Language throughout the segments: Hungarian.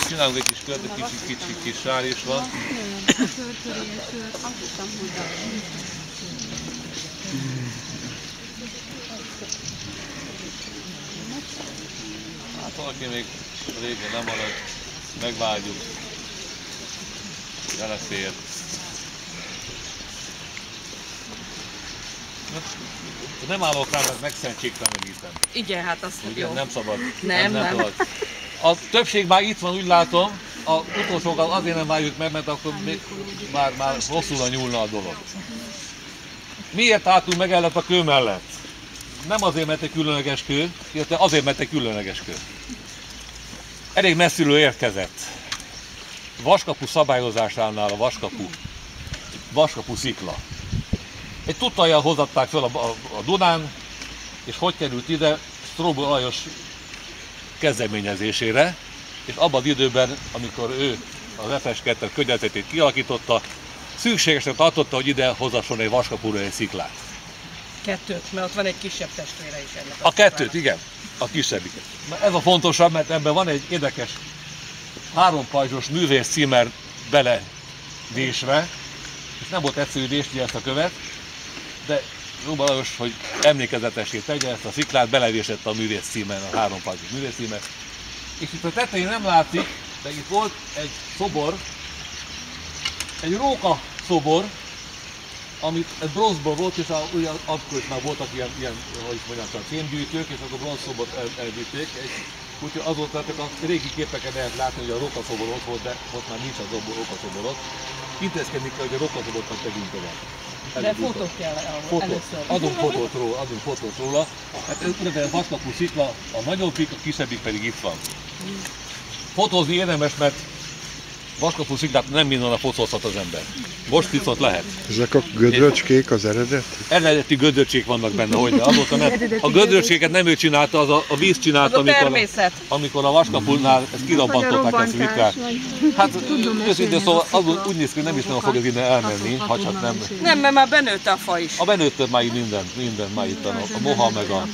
Csinálunk egy kis kört, egy kicsi sár is van. Hát valaki még régen nem marad, megvágyjuk. Belefér. Nem állok rá, mert megszentségtelenítem. Igen, hát azt ugye, jó. nem szabad. Nem szabad. A többség már itt van, úgy látom. A utolsókat azért nem várjuk meg, mert akkor már hosszúra nyúlna a dolog. Miért álltunk meg a kő mellett? Nem azért, mert egy különleges kő, illetve azért, mert egy különleges kő. Elég messziről érkezett. Vaskapu szabályozásánál a vaskapu szikla. Egy tuttajjal hozatták fel a Dunán, és hogy került ide? Strobl Lajos kezdeményezésére, és abban az időben, amikor ő az FS2 könyvezetét kialakította, szükségesnek tartotta, hogy ide hozasson egy vaskapura egy sziklát. Kettőt, mert ott van egy kisebb testvére is ennek. A kettőt, igen, a kisebbiket. Ez a fontosabb, mert ebben van egy érdekes hárompajzsos művész címer beledésve, és nem volt egyszerű désni ezt a követ, de Strobl Lajos, hogy emlékezetessé tegye ezt a sziklát, belevésette a művész címen, a hárompajzsos művész címen. És itt a tetején nem látszik, de itt volt egy szobor, egy róka szobor, amit bronzból volt, és ugye akkor is már voltak ilyen hogy mondjam, fémgyűjtők, és akkor bronzszobort elgyűjték. Úgyhogy azóta a régi képeken lehet látni, hogy a rókaszobor ott volt, de most már nincs az rókaszobor ott. Intézkedni kell, hogy a rókaszobornak tegyünk tovább. De fotót kell először. Adunk fotót róla. Hát ez a vaskapú szikla, a nagyobbik, a kisebbik pedig itt van. Fotózni érdemes, mert vaskapú sziklát nem minden nap fotózhat az ember. Most viszont lehet. Ezek a gödröcskék az eredet? Eredeti gödröcsék vannak benne, hogy azóta nem. A gödröcskéket nem ő csinálta, az a víz csinálta, amikor a vaskapulnál ezt kirabbantották ezt a sziklát. Hát őszintén szóval úgy néz ki, hogy nem is nem fog ez innen elmenni, ha csak nem. Nem, mert már benőtte a fa is. A benőtt már minden már itt a moha meg a...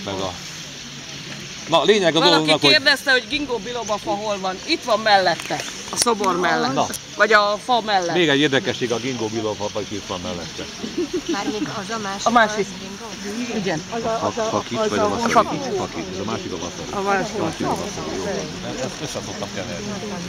Na, lényeg a dolognak, valaki kérdezte, hogy Gingó biloba fa hol van. Itt van mellette, a szobor mellett. Na. Vagy a fa mellett. Még egy érdekesség, a Gingó biloba fa itt van mellette. Mármint az a másik. A másik. Gingó? Igen. Fakit vagy a vasszari? Fakit, ez a másik a vasszari. A másik. Jó. Ezt össze szoktam keverni.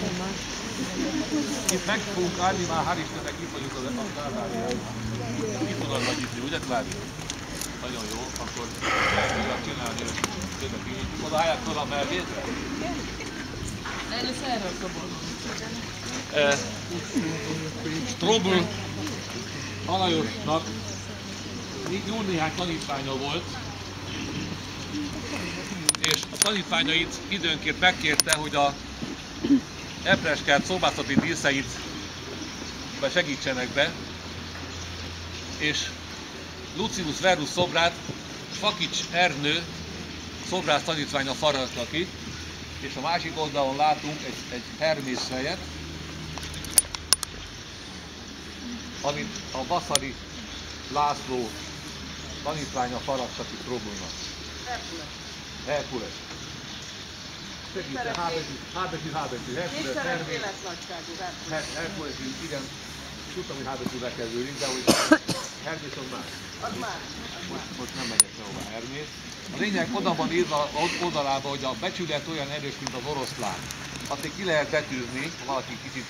Itt meg fogunk állni, már hál' Istennek itt vagyunk a Kálvárián. Itt tudod vagy itt, ugye Klári? Nagyon jó, akkor ezt tudják csinálni, hogy tényleg így. Oda állják fel a melvétre? Először erről szoborban. Strobl Lajosnak jó néhány tanítványa volt, és a tanítványait időnként megkérte, hogy a Ebreskert szobászati díszeit segítsenek be, és Lucius Verus szobrát Fakics Ernő szobrász tanítványa faragta ki, és a másik oldalon látunk egy Hermész fejet, amit a Baszari László tanítványa faragta ki Stroblnak. Herkules. Hábetű, Herkules, igen. Tudtam, hogy hábetűvel kezdődik, de hogy Hermész az más. Az más. Most nem megyek sehová Hermész. A lényeg oda van írva oldalában, hogy a becsület olyan erős, mint az oroszlán. Azt még ki lehet betűzni, ha valaki kicsit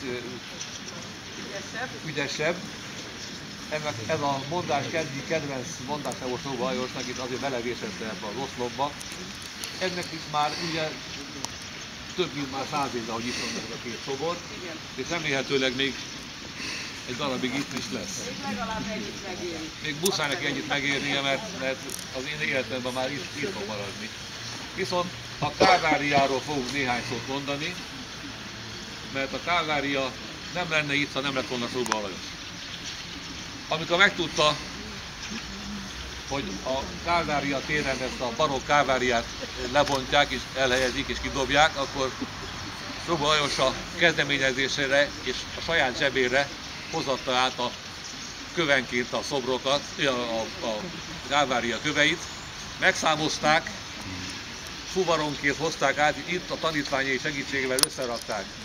ügyesebb. Ez a mondás kedvenc mondása volt Strobl Lajosnak, itt azért belevésette ebbe az oszlopba. Ennek is már ugye több mint már 100 éve, hogy itt van ez a két szobor, és remélhetőleg még egy darabig itt is lesz. Még legalább ennyit megéri. Még muszáj neki ennyit megérnie, mert az én életemben már itt fog maradni. Viszont a Kálváriáról fogunk néhány szót mondani, mert a Kálvária nem lenne itt, ha nem lett volna Strobl Lajos. Amikor megtudta, hogy a Kálvária téren ezt a barokk Kálváriát lebontják és elhelyezik és kidobják, akkor Strobl Lajos a kezdeményezésére és a saját zsebére hozatta át a kövenként a szobrokat, a Kálvária köveit. Megszámozták, fuvaronként hozták át, itt a tanítványai segítségével összerakták.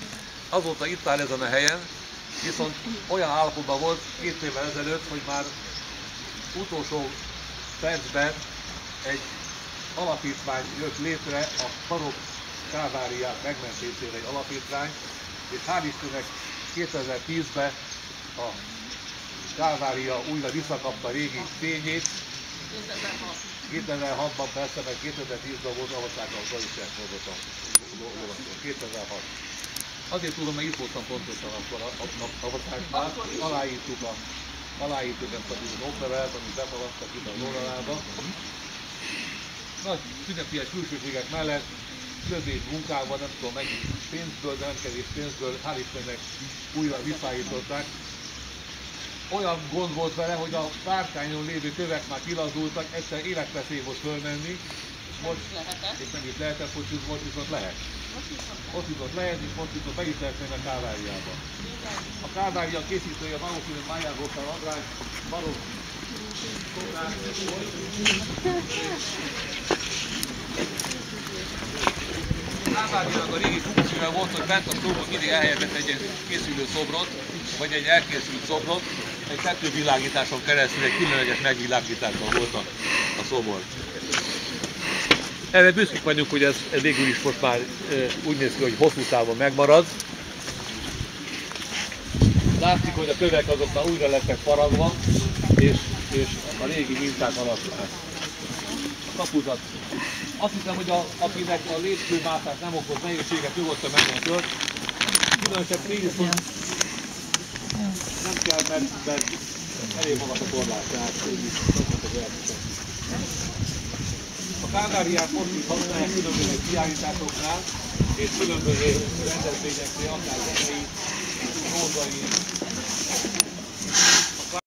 azóta itt áll ezen a helyen, viszont olyan állapotban volt 2 évvel ezelőtt, hogy már utolsó percben egy alapítvány jött létre, a Farok káváriák megmentésére egy alapítvány, és hál' Istennek 2010-ben a kávária újra visszakapta a régi fényét. 2006-ban persze, meg 2010-ben volt, avatták a Galicsiák volt a 2006. Azért tudom, mert itt voltam pontosan akkor a avatásnál, aláírtuk ezt a oklevelet, amit befaladtak itt az oldalába. Nagy ünnepélyes külsőségek mellett, közép munkában, nem tudom mennyi pénzből, de nem kevés pénzből, hál' Istennek újra visszaállították. Olyan gond volt vele, hogy a párkányon lévő kövek már kilazultak, egyszer életveszély volt fölmenni, és nem is lehetett, hogy most viszont lehet. Ott viszont lehet, és most viszont meg is lehet menni a káváriába. A kávária készítője valószínűleg Májár Rosszán András, Barokk Szokás volt. A káváriának a régi funkciója volt, hogy bent a szobron mindig elhelyezett egy készülő szobrot, vagy egy elkészült szobrot, egy tetővilágításon keresztül egy különleges megvilágításban volt a szobor. Erre büszkék vagyunk, hogy ez végül is most már úgy néz ki, hogy hosszú távon megmarad. Látszik, hogy a kövek azok már újra lettek faragva, és a régi minták alatt áll. A kapuzat. Azt hiszem, hogy akinek a lépcsőmászás nem okoz nehézséget, nyugodtan menjen föl. Különösebb viszont nem kell, mert elég magas a korlát, tehát a káváriák most is használják különböző kiállításoknál és különböző rendezvényeknél, akár zenei, prózai,